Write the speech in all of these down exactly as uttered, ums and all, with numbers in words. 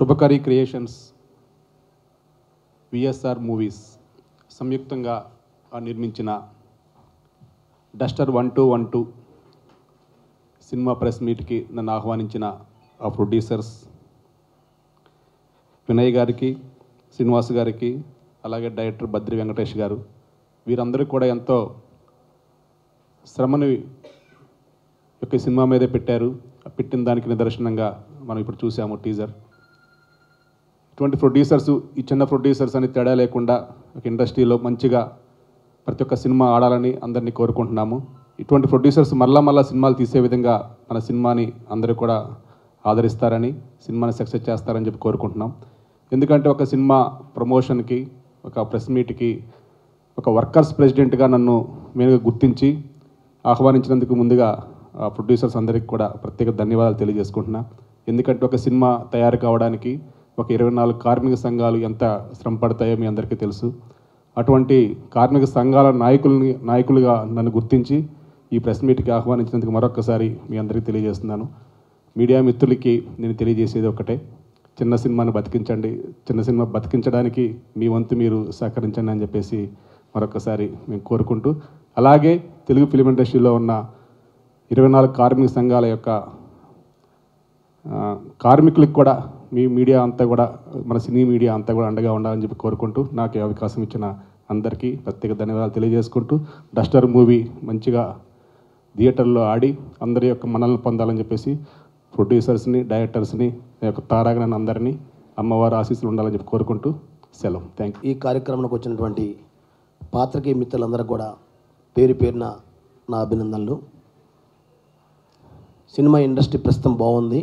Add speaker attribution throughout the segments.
Speaker 1: Shubhakari creations, VSR movies సంయుక్తంగా నిర్మించిన Duster one two one two సినిమా ప్రెస్ మీట్కి నన్ను ఆహ్వానించిన ఆ ప్రొడ్యూసర్స్ వినయ్ గారికి, శ్రీనివాస్ గారికి, అలాగే డైరెక్టర్ బద్రి వెంకటేష్ గారు, వీరందరూ కూడా ఎంతో శ్రమని యొక్క సినిమా మీదే పెట్టారు. పెట్టిన దానికి నిదర్శనంగా మనం ఇప్పుడు చూసాము టీజర్. ఇటువంటి ప్రొడ్యూసర్స్, ఈ చిన్న ప్రొడ్యూసర్స్ అని తేడా లేకుండా ఒక ఇండస్ట్రీలో మంచిగా ప్రతి ఒక్క సినిమా ఆడాలని అందరినీ కోరుకుంటున్నాము. ఇటువంటి ప్రొడ్యూసర్స్ మళ్ళా మళ్ళా సినిమాలు తీసే విధంగా మన సినిమాని అందరూ కూడా ఆదరిస్తారని, సినిమాని సక్సెస్ చేస్తారని చెప్పి కోరుకుంటున్నాం. ఎందుకంటే ఒక సినిమా ప్రమోషన్కి, ఒక ప్రెస్ మీట్కి ఒక వర్కర్స్ ప్రెసిడెంట్గా నన్ను మెయిన్గా గుర్తించి ఆహ్వానించినందుకు ముందుగా ఆ ప్రొడ్యూసర్స్ అందరికీ కూడా ప్రత్యేక ధన్యవాదాలు తెలియజేసుకుంటున్నా. ఎందుకంటే ఒక సినిమా తయారు కావడానికి ఒక ఇరవై నాలుగు కార్మిక సంఘాలు ఎంత శ్రమ పడతాయో మీ అందరికీ తెలుసు. అటువంటి కార్మిక సంఘాల నాయకుల్ని నాయకులుగా నన్ను గుర్తించి ఈ ప్రెస్ మీట్కి ఆహ్వానించినందుకు మరొకసారి మీ అందరికీ తెలియజేస్తున్నాను. మీడియా మిత్రులకి నేను తెలియజేసేది ఒకటే, చిన్న సినిమాని బతికించండి, చిన్న సినిమా బతికించడానికి మీ వంతు మీరు సహకరించండి అని చెప్పేసి మరొకసారి మేము కోరుకుంటూ, అలాగే తెలుగు ఫిలిం ఇండస్ట్రీలో ఉన్న ఇరవై నాలుగు కార్మిక సంఘాల యొక్క కార్మికులకు కూడా మీ మీడియా అంతా కూడా, మన సినీ మీడియా అంతా కూడా అండగా ఉండాలని చెప్పి కోరుకుంటూ, నాకు ఈ అవకాశం ఇచ్చిన అందరికీ ప్రత్యేక ధన్యవాదాలు తెలియజేసుకుంటూ, డస్టర్ మూవీ మంచిగా థియేటర్లో ఆడి అందరి యొక్క మనల్ని పొందాలని చెప్పేసి ప్రొడ్యూసర్స్ని, డైరెక్టర్స్ని, యొక్క తారాగణని అందరినీ అమ్మవారి ఆశీస్సులు ఉండాలని చెప్పి కోరుకుంటూ సెలవు. Thank you.
Speaker 2: ఈ కార్యక్రమంలోకి వచ్చినటువంటి పాత్రికేయ మిత్రులందరూ కూడా పేరు పేరున నా అభినందనలు. సినిమా ఇండస్ట్రీ ప్రస్తుతం బాగుంది.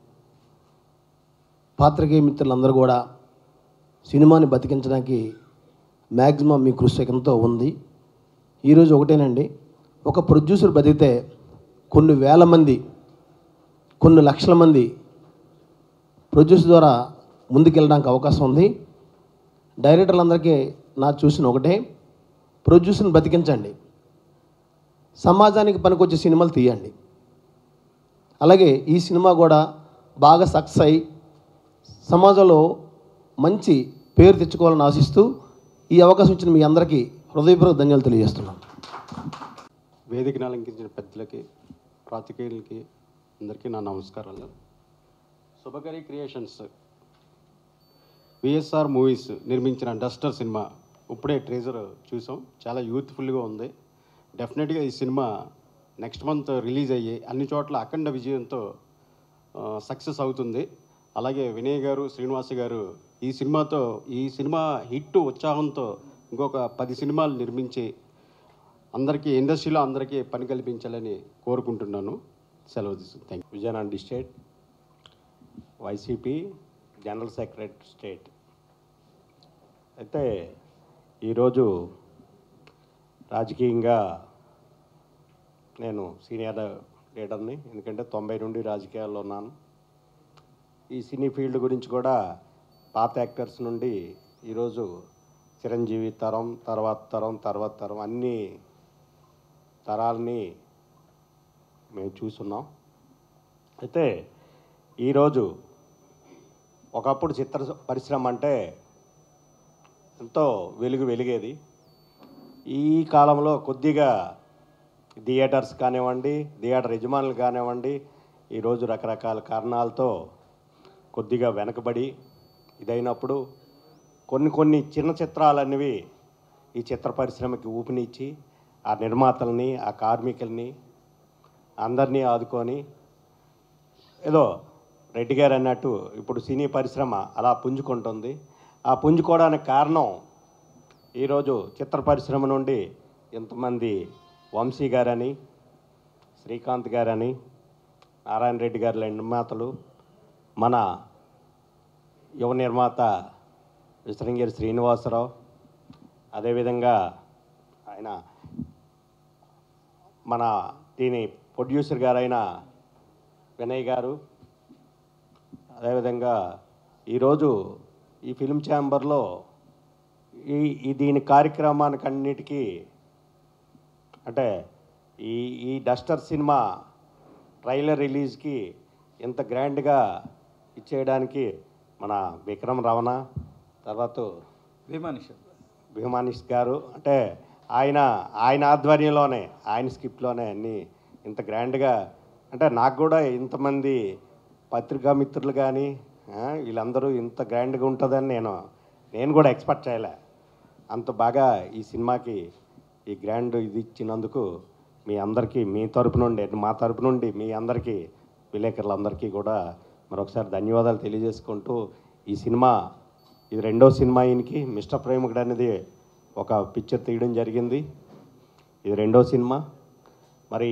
Speaker 2: పాత్రికేయ మిత్రులందరూ కూడా సినిమాని బతికించడానికి మ్యాక్సిమం మీ కృషి ఎంతో ఉంది. ఈరోజు ఒకటేనండి, ఒక ప్రొడ్యూసర్ బతికితే కొన్ని వేల మంది, కొన్ని లక్షల మంది ప్రొడ్యూసర్ ద్వారా ముందుకెళ్ళడానికి అవకాశం ఉంది. డైరెక్టర్లందరికీ నా చూసిన ఒకటే, ప్రొడ్యూసర్ని బతికించండి, సమాజానికి పనికొచ్చే సినిమాలు తీయండి. అలాగే ఈ సినిమా కూడా బాగా సక్సెస్ అయ్యి సమాజంలో మంచి పేరు తెచ్చుకోవాలని ఆశిస్తూ ఈ అవకాశం ఇచ్చిన మీ అందరికీ హృదయపూర్వక ధన్యవాదాలు తెలియజేస్తున్నాను.
Speaker 3: వేదికను అలంకరించిన పెద్దలకి, పాత్రికేయులకి అందరికీ నా నమస్కారాలు. శుభకరి క్రియేషన్స్, విఎస్ఆర్ మూవీస్ నిర్మించిన డస్టర్ సినిమా ఇప్పుడే ట్రేజర్ చూసాం. చాలా యూత్ఫుల్గా ఉంది. డెఫినెట్గా ఈ సినిమా నెక్స్ట్ మంత్ రిలీజ్ అయ్యి అన్ని చోట్ల అఖండ విజయంతో సక్సెస్ అవుతుంది. అలాగే వినయ్ గారు, శ్రీనివాస్ గారు ఈ సినిమాతో, ఈ సినిమా హిట్ ఉత్సాహంతో ఇంకొక పది సినిమాలు నిర్మించి అందరికీ, ఇండస్ట్రీలో అందరికీ పని కల్పించాలని కోరుకుంటున్నాను. సెలవు తీసుకుంటాను. Thank you.
Speaker 4: Vizianagaram district YCP general secretary state. అయితే ఈరోజు రాజకీయంగా నేను సీనియర్ లీడర్ని, ఎందుకంటే తొంభై నుండి రాజకీయాల్లో ఉన్నాను. ఈ సినీ ఫీల్డ్ గురించి కూడా పాత యాక్టర్స్ నుండి ఈరోజు చిరంజీవి తరం, తర్వాత తరం, తర్వాత తరం అన్ని తరాలని మేము చూస్తున్నాం. అయితే ఈరోజు ఒకప్పుడు చిత్ర పరిశ్రమ అంటే ఎంతో వెలుగు వెలిగేది. ఈ కాలంలో కొద్దిగా థియేటర్స్ కానివ్వండి, థియేటర్ యజమానులు కానివ్వండి, ఈరోజు రకరకాల కారణాలతో కొద్దిగా వెనకబడి ఇదైనప్పుడు కొన్ని కొన్ని చిన్న చిత్రాలనేవి ఈ చిత్ర పరిశ్రమకి ఊపినిచ్చి ఆ నిర్మాతల్ని, ఆ కార్మికుల్ని అందరినీ ఆదుకొని ఏదో రెడ్డి గారు అన్నట్టు ఇప్పుడు సినీ పరిశ్రమ అలా పుంజుకుంటుంది. ఆ పుంజుకోవడానికి కారణం ఈరోజు చిత్ర పరిశ్రమ నుండి ఎంతమంది వంశీ గారని, శ్రీకాంత్ గారని, నారాయణ రెడ్డి గారి నిర్మాతలు, మన యువ నిర్మాత విశ్రంగేరి శ్రీనివాసరావు, అదేవిధంగా ఆయన మన దీని ప్రొడ్యూసర్ గారైన వినయ్ గారు, అదేవిధంగా ఈరోజు ఈ ఫిల్మ్ ఛాంబర్లో ఈ ఈ దీని కార్యక్రమానికి అన్నిటికీ అంటే ఈ ఈ డస్టర్ సినిమా ట్రైలర్ రిలీజ్కి ఇంత గ్రాండ్గా ఇచ్చేయడానికి మన విక్రమ్ రమణ, తర్వాత
Speaker 5: విమానిష్
Speaker 4: భీమానిష్ గారు, అంటే ఆయన ఆయన ఆధ్వర్యంలోనే ఆయన స్క్రిప్ట్లోనే అన్నీ ఇంత గ్రాండ్గా, అంటే నాకు కూడా ఇంతమంది పత్రికా మిత్రులు కానీ వీళ్ళందరూ ఇంత గ్రాండ్గా ఉంటుందని నేను నేను కూడా ఎక్స్పెక్ట్ చేయలే. అంత బాగా ఈ సినిమాకి ఈ గ్రాండ్ ఇది ఇచ్చినందుకు మీ అందరికీ మీ తరపు నుండి మా తరపు నుండి మీ అందరికీ విలేకరులందరికీ కూడా మరొకసారి ధన్యవాదాలు తెలియజేసుకుంటూ, ఈ సినిమా ఇది రెండో సినిమా ఈయనకి. మిస్టర్ ప్రేమికుడు అనేది ఒక పిక్చర్ తీయడం జరిగింది, ఇది రెండో సినిమా. మరి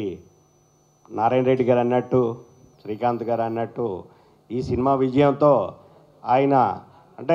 Speaker 4: నారాయణ రెడ్డి గారు అన్నట్టు, శ్రీకాంత్ గారు అన్నట్టు ఈ సినిమా విజయంతో ఆయన, అంటే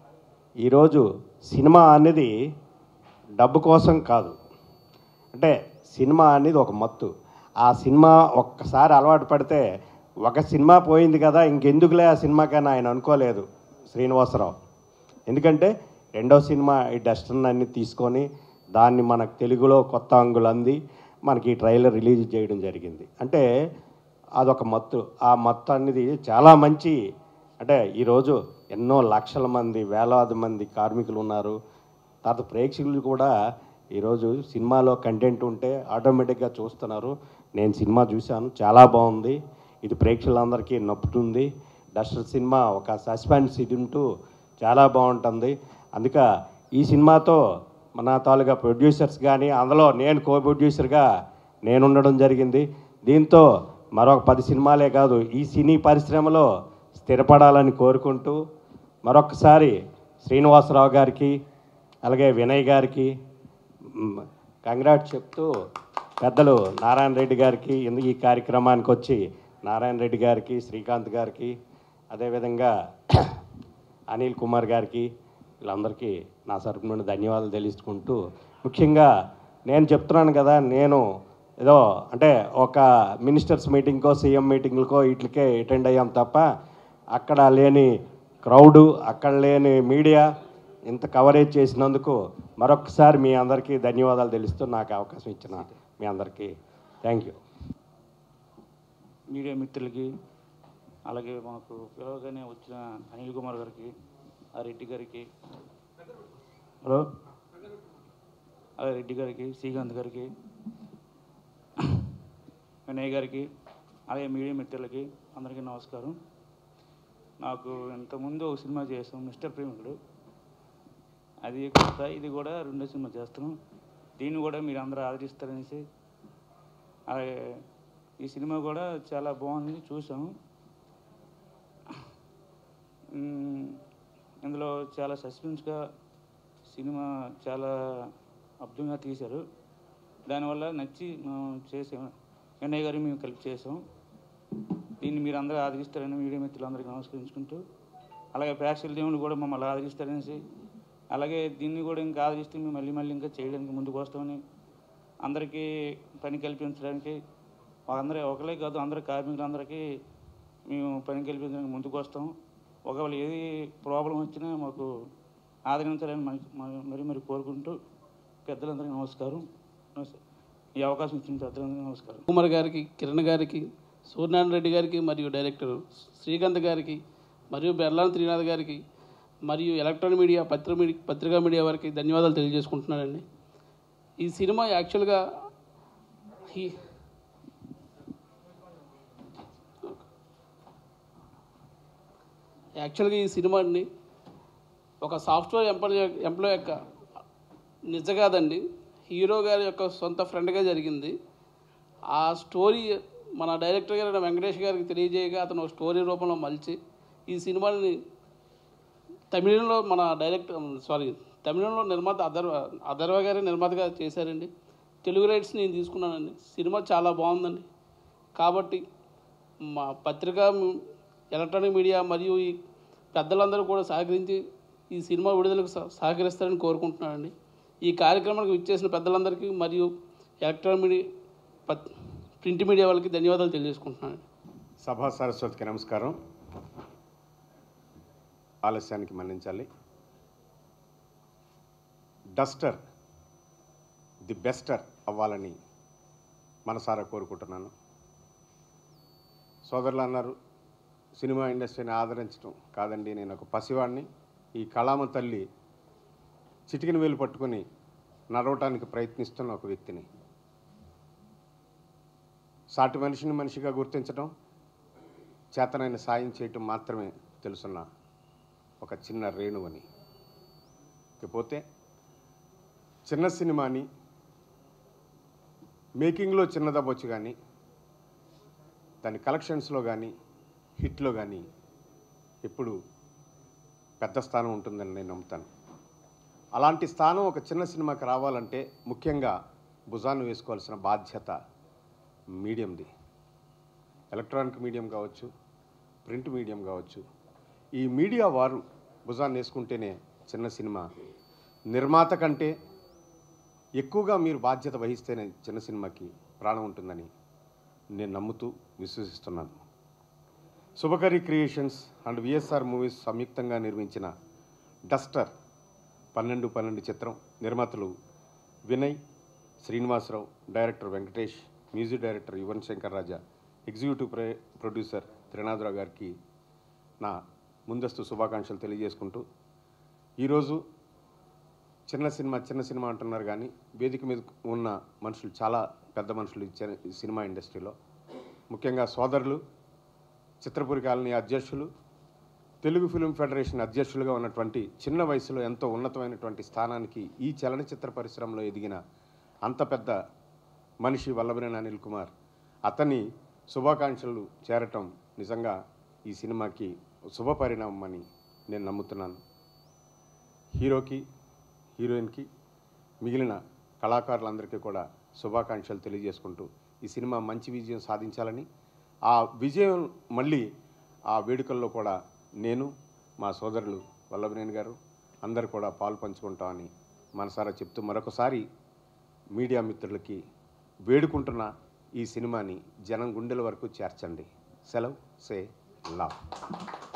Speaker 4: ఈరోజు సినిమా అనేది డబ్బు కోసం కాదు, అంటే సినిమా అనేది ఒక మత్తు. ఆ సినిమా ఒక్కసారి అలవాటు పడితే, ఒక సినిమా పోయింది కదా ఇంకెందుకులే ఆ సినిమాకైనా ఆయన అనుకోలేదు శ్రీనివాసరావు. ఎందుకంటే రెండో సినిమా ఈ డస్టర్ని అన్ని తీసుకొని దాన్ని మనకు తెలుగులో కొత్త అంగులు అంది మనకి ఈ ట్రైలర్ రిలీజ్ చేయడం జరిగింది. అంటే అదొక మత్తు. ఆ మత్తు అనేది చాలా మంచి, అంటే ఈరోజు ఎన్నో లక్షల మంది వేలాది మంది కార్మికులు ఉన్నారు. తర్వాత ప్రేక్షకులు కూడా ఈరోజు సినిమాలో కంటెంట్ ఉంటే ఆటోమేటిక్గా చూస్తున్నారు. నేను సినిమా చూశాను, చాలా బాగుంది. ఇది ప్రేక్షకులందరికీ నప్పుతుంది. డస్టర్ సినిమా ఒక సస్పెన్స్ ఇది ఉంటూ చాలా బాగుంటుంది. అందుక ఈ సినిమాతో మన తాలూకా ప్రొడ్యూసర్స్ కానీ, అందులో నేను కో ప్రొడ్యూసర్గా నేను ఉండడం జరిగింది. దీంతో మరొక పది సినిమాలే కాదు, ఈ సినీ పరిశ్రమలో స్థిరపడాలని కోరుకుంటూ మరొకసారి శ్రీనివాసరావు గారికి అలాగే వినయ్ గారికి కంగ్రాట్స్ చెప్తూ, పెద్దలు నారాయణ రెడ్డి గారికి ఎందుకు ఈ కార్యక్రమానికి వచ్చి నారాయణ రెడ్డి గారికి, శ్రీకాంత్ గారికి, అదేవిధంగా అనిల్ కుమార్ గారికి, వీళ్ళందరికీ నా తరపు నుండి ధన్యవాదాలు తెలుసుకుంటూ, ముఖ్యంగా నేను చెప్తున్నాను కదా, నేను ఏదో అంటే ఒక మినిస్టర్స్ మీటింగ్కో సీఎం మీటింగ్లకో వీటికే అటెండ్ అయ్యాం తప్ప అక్కడ లేని క్రౌడు, అక్కడ లేని మీడియా ఇంత కవరేజ్ చేసినందుకు మరొకసారి మీ అందరికీ ధన్యవాదాలు తెలుస్తూ నాకు అవకాశం ఇచ్చిన మీ అందరికీ థ్యాంక్ యూ.
Speaker 5: మీడియా మిత్రులకి, అలాగే మాకు పిలవగానే వచ్చిన అనిల్ కుమార్ గారికి, ఆ రెడ్డి గారికి, హలో అలా రెడ్డి గారికి, శ్రీకాంత్ గారికి, వినయ్ గారికి, అలాగే మీడియా మిత్రులకి అందరికీ నమస్కారం. నాకు ఇంతకుముందు ఒక సినిమా చేసాం మిస్టర్ ప్రేమికుడు, అది కొత్త, ఇది కూడా రెండో సినిమా చేస్తున్నాం. దీన్ని కూడా మీరు అందరూ ఆదరిస్తారనేసి, అలాగే ఈ సినిమా కూడా చాలా బాగుంది, చూసాము. ఇందులో చాలా సస్పెన్స్గా సినిమా చాలా అద్భుతంగా తీశారు. దానివల్ల నచ్చి చేసాం, వినయ్ గారు మేము కలిపి చేసాం. దీన్ని మీరు అందరూ ఆదరిస్తారని మీడియా మిత్రులందరికీ నమస్కరించుకుంటూ, అలాగే ప్రేక్షకుల దేవుళ్ళు కూడా మమ్మల్ని ఆదరిస్తారనేసి, అలాగే దీన్ని కూడా ఇంకా ఆదరిస్తే మేము మళ్ళీ మళ్ళీ ఇంకా చేయడానికి ముందుకు వస్తామని, అందరికీ పని కల్పించడానికి, అందరూ ఒకరే కాదు అందరూ కార్మికులందరికీ మేము పని కల్పించడానికి ముందుకు వస్తాం. ఒకవేళ ఏది ప్రాబ్లం వచ్చినా మాకు ఆదరించాలని మరి మరి కోరుకుంటూ పెద్దలందరికీ నమస్కారం. ఈ అవకాశం ఇచ్చిన పెద్దలందరికీ నమస్కారం.
Speaker 6: కుమార్ గారికి, కిరణ్ గారికి, సూర్యనారాయణ రెడ్డి గారికి, మరియు డైరెక్టర్ శ్రీకాంత్ గారికి, మరియు బెర్లాన్ త్రినాథ్ గారికి, మరియు ఎలక్ట్రానిక్ మీడియా పత్రిక మీడియా పత్రికా మీడియా వారికి ధన్యవాదాలు తెలియజేసుకుంటున్నానండి. ఈ సినిమా యాక్చువల్గా ఈ యాక్చువల్గా ఈ సినిమాని ఒక సాఫ్ట్వేర్ ఎంప్లాయ్ ఎంప్లాయ్ యొక్క నిజ కాదండి, హీరో గారి యొక్క సొంత ఫ్రెండ్గా జరిగింది. ఆ స్టోరీ మన డైరెక్టర్ గారు వెంకటేష్ గారికి తెలియజేయగా అతను ఒక స్టోరీ రూపంలో మలిచి ఈ సినిమాని తమిళంలో మన డైరెక్టర్ సారీ తమిళంలో నిర్మాత అథర్వా అథర్వా గారి నిర్మాతగా చేశారండి. తెలుగు రైట్స్ నేను తీసుకున్నానండి. సినిమా చాలా బాగుందండి. కాబట్టి మా పత్రికా ఎలక్ట్రానిక్ మీడియా మరియు ఈ పెద్దలందరూ కూడా సహకరించి ఈ సినిమా విడుదలకు సహకరిస్తారని కోరుకుంటున్నానండి. ఈ కార్యక్రమానికి విచ్చేసిన పెద్దలందరికీ మరియు ఎలక్ట్రానిక్ మీడియా ప్రింట్ మీడియా వాళ్ళకి ధన్యవాదాలు తెలియజేసుకుంటున్నాను.
Speaker 4: సభా సరస్వతికి నమస్కారం. ఆలస్యానికి మన్నించాలి. డస్టర్ ది బెస్టర్ అవ్వాలని మనసారా కోరుకుంటున్నాను. సోదరులు అన్నారు, సినిమా ఇండస్ట్రీని ఆదరించడం కాదండి, నేను ఒక పసివాడిని. ఈ కళామ తల్లి చిటికిన వేలు పట్టుకొని నడవటానికి ప్రయత్నిస్తున్న ఒక వ్యక్తిని. సాటి మనిషిని మనిషిగా గుర్తించడం, చేతనైన సాయం చేయటం మాత్రమే తెలుసున్న ఒక చిన్న రేణువని. ఇకపోతే చిన్న సినిమాని మేకింగ్లో చిన్నదవ్వచ్చు కానీ దాని కలెక్షన్స్లో కానీ హిట్లో కానీ ఎప్పుడు పెద్ద స్థానం ఉంటుందని నేను నమ్ముతాను. అలాంటి స్థానం ఒక చిన్న సినిమాకి రావాలంటే ముఖ్యంగా భుజాన్ని వేసుకోవాల్సిన బాధ్యత మీడియంది. ఎలక్ట్రానిక్ మీడియం కావచ్చు, ప్రింట్ మీడియం కావచ్చు. ఈ మీడియా వారు భుజాన్ని వేసుకుంటేనే చిన్న సినిమా నిర్మాత కంటే ఎక్కువగా మీరు బాధ్యత వహిస్తేనే చిన్న సినిమాకి ప్రాణం ఉంటుందని నేను నమ్ముతూ విశ్వసిస్తున్నాను. Shubhakari creations and VSR movies సంయుక్తంగా నిర్మించిన డస్టర్ పన్నెండు పన్నెండు చిత్రం నిర్మాతలు Vinay, Srinivasarao, director Venkatesh, music director Yuvan Shankar Raja, executive pro producer Trinatharao గారికి నా ముందస్తు శుభాకాంక్షలు తెలియజేసుకుంటూ, ఈరోజు చిన్న సినిమా చిన్న సినిమా అంటున్నారు కానీ వేదిక మీద ఉన్న మనుషులు చాలా పెద్ద మనుషులు ఈ సినిమా ఇండస్ట్రీలో. ముఖ్యంగా సోదరులు, చిత్రపురి కాలనీ అధ్యక్షులు, తెలుగు ఫిల్మ్ ఫెడరేషన్ అధ్యక్షులుగా ఉన్నటువంటి చిన్న వయసులో ఎంతో ఉన్నతమైనటువంటి స్థానానికి ఈ చలనచిత్ర పరిశ్రమలో ఎదిగిన అంత పెద్ద మనిషి వల్లభనేని అనిల్ కుమార్, అతని శుభాకాంక్షలు చేరటం నిజంగా ఈ సినిమాకి శుభ పరిణామం అని నేను నమ్ముతున్నాను. హీరోకి, హీరోయిన్కి, మిగిలిన కళాకారులందరికీ కూడా శుభాకాంక్షలు తెలియజేసుకుంటూ ఈ సినిమా మంచి విజయం సాధించాలని, ఆ విజయం మళ్ళీ ఆ వేడుకల్లో కూడా నేను, మా సోదరులు వల్లభనేని గారు అందరూ కూడా పాలు పంచుకుంటామని మనసారా చెప్తూ మరొకసారి మీడియా మిత్రులకి వేడుకుంటున్న ఈ సినిమాని జనం గుండెల వరకు చేర్చండి. సెలవు, సే లవ్.